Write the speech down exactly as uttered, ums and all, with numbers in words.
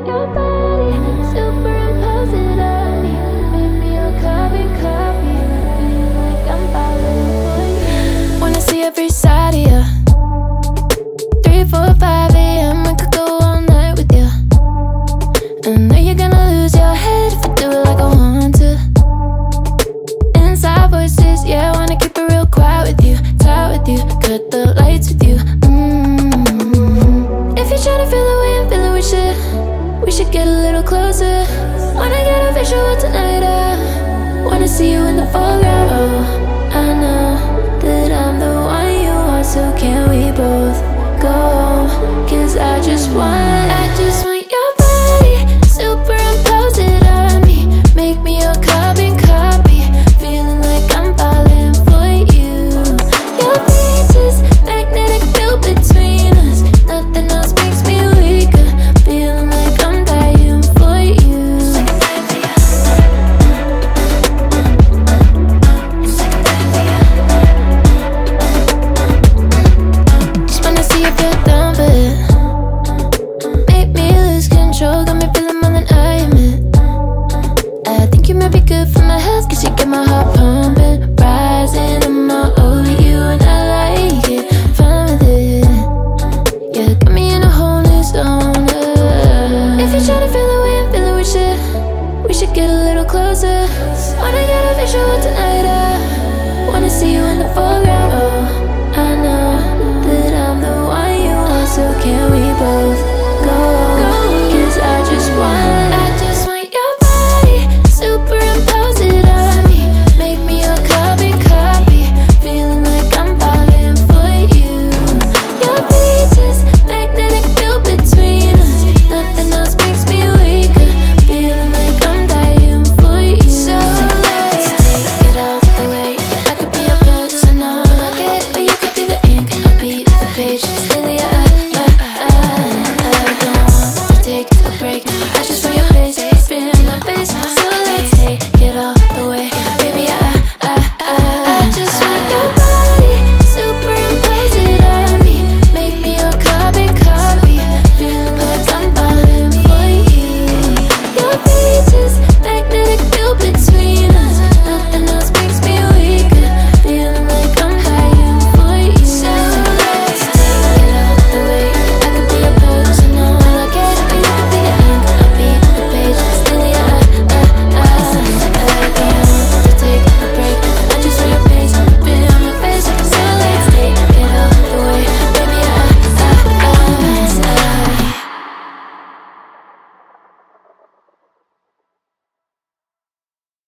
Your body, superimpose it on me. Make me your carbon copy. Feeling like I'm falling for you. Wanna see every side of you. Three, four, five a m I could go all night with you. I know you're gonna lose your head if I do it like I want to. Inside voices, yeah, I wanna keep it real quiet with you. Tight with you, cut the lights with you. Mm-hmm. If you're trying to feel the way I'm feeling, we should We should get a little closer. Wanna get a visual tonight, I wanna see you in the foreground.